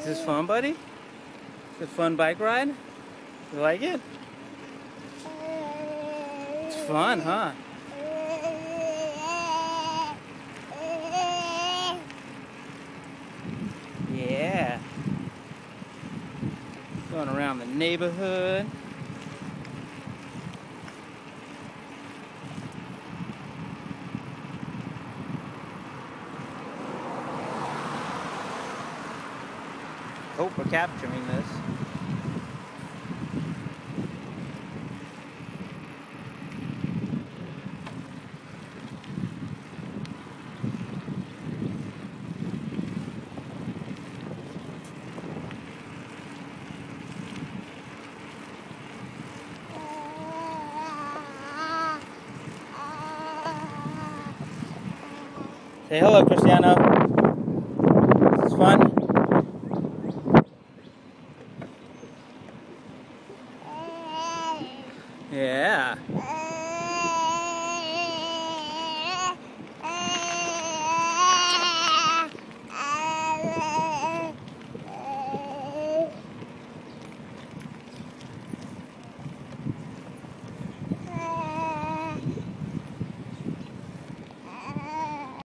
Is this fun, buddy? Is it a fun bike ride? You like it? It's fun, huh? Yeah. Going around the neighborhood. Hope we're capturing this. Say hello, Cristiano. This is fun. Yeah.